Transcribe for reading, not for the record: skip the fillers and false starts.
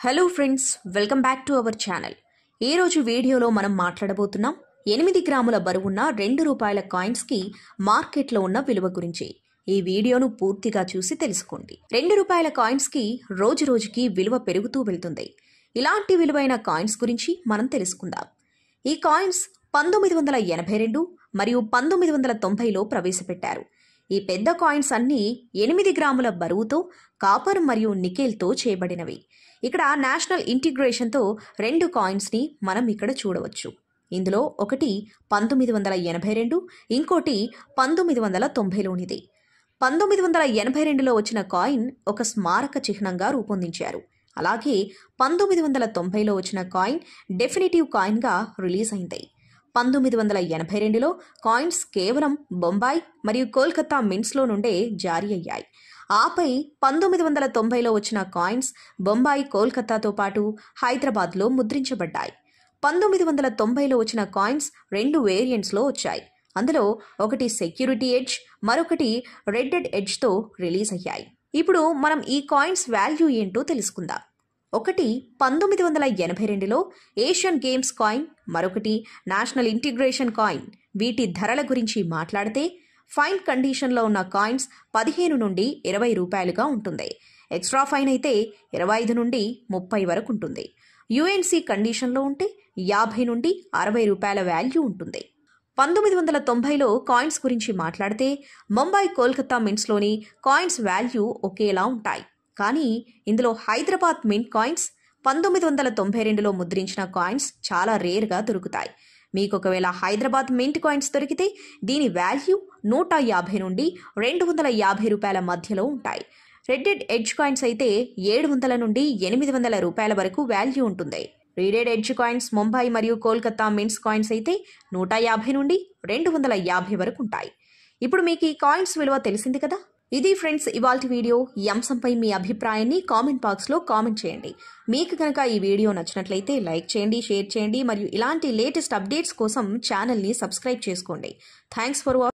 Hello friends, welcome back to our channel. ఈ రోజు వీడియోలో మనం మాట్లాడబోతున్నాం 8 గ్రాముల బరువున్న ₹2 కాయిన్స్కి మార్కెట్లో ఉన్న విలువ గురించి. ఈ వీడియోను పూర్తిగా చూసి తెలుసుకోండి. ₹2 కాయిన్స్కి రోజు రోజుకి విలువ పెరుగుతూ వెళ్తుంది. ఇలాంటి విలువైన కాయిన్స్ గురించి మనం తెలుసుకుందాం. ఈ కాయిన్స్ 1982 మరియు 1990లో ప్రవేశపెట్టారు. ఈ పెద్ద కాయిన్స్ అన్నీ 8 గ్రాముల బరువుతో కాపర్ మరియు నికెల్తో చేయబడినవి. ఇక్కడ నేషనల్ ఇంటిగ్రేషన్తో 2 కాయిన్స్ని మనం ఇక్కడ చూడవచ్చు. ఇందులో ఒకటి 1982, ఇంకోటి 1990లోనిది. 1982లో వచ్చిన కాయిన్ ఒక స్మారక చిహ్నంగా రూపొందించారు. అలాగే 1990లో వచ్చిన కాయిన్ డెఫినిటివ్ కాయిన్గా రిలీజ్ అయింది. 1982లో కాయిన్స్ కేవలం బొంబాయి మరియు కోల్కతా మింట్స్లో నుండే జారీ అయ్యాయి. ఆపై 1990లో వచ్చిన కాయిన్స్ బొంబాయి, కోల్కతాతో పాటు హైదరాబాద్లో ముద్రించబడ్డాయి. 1990లో వచ్చిన కాయిన్స్ 2 వేరియంట్స్లో వచ్చాయి. అందులో ఒకటి సెక్యూరిటీ ఎడ్జ్, మరొకటి రెడ్డెడ్ ఎడ్జ్తో రిలీజ్ అయ్యాయి. ఇప్పుడు మనం ఈ కాయిన్స్ వాల్యూ ఏంటో తెలుసుకుందాం. ఒకటి 1982లో ఏషియన్ గేమ్స్ కాయిన్, మరొకటి నేషనల్ ఇంటిగ్రేషన్ కాయిన్. వీటి ధరల గురించి మాట్లాడితే ఫైన్ కండిషన్లో ఉన్న కాయిన్స్ 15 నుండి ₹20గా ఉంటుంది. ఎక్స్ట్రా ఫైన్ అయితే 25 నుండి 30 వరకు ఉంటుంది. యుఎన్సి కండిషన్లో ఉంటే 50 నుండి ₹60 వాల్యూ ఉంటుంది. 1990లో కాయిన్స్ గురించి మాట్లాడితే ముంబై, కోల్కతా మింట్స్లోని కాయిన్స్ వాల్యూ ఒకేలా ఉంటాయి. కానీ ఇందులో హైదరాబాద్ మింట్ కాయిన్స్ 1992లో ముద్రించిన కాయిన్స్ చాలా రేర్గా దొరుకుతాయి. మీకు ఒకవేళ హైదరాబాద్ మింట్ కాయిన్స్ దొరికితే దీని వాల్యూ 150 నుండి ₹250 మధ్యలో ఉంటాయి. రెడ్డెడ్ ఎడ్జ్ కాయిన్స్ అయితే 700 నుండి ₹800 వరకు వాల్యూ ఉంటుంది. రీడెడ్ ఎడ్జ్ కాయిన్స్ ముంబై మరియు కోల్కతా మింట్స్ కాయిన్స్ అయితే 150 నుండి ₹250 వరకు ఉంటాయి. ఇప్పుడు మీకు ఈ కాయిన్స్ విలువ తెలిసింది కదా. ఇది ఫ్రెండ్స్ ఇవాల్టి వీడియో. ఈ అంశంపై మీ అభిప్రాయాన్ని కామెంట్ బాక్స్లో కామెంట్ చేయండి. మీకు కనుక ఈ వీడియో నచ్చినట్లయితే లైక్ చేయండి, షేర్ చేయండి మరియు ఇలాంటి లేటెస్ట్ అప్డేట్స్ కోసం ఛానల్ని సబ్స్క్రైబ్ చేసుకోండి. Thanks for watching.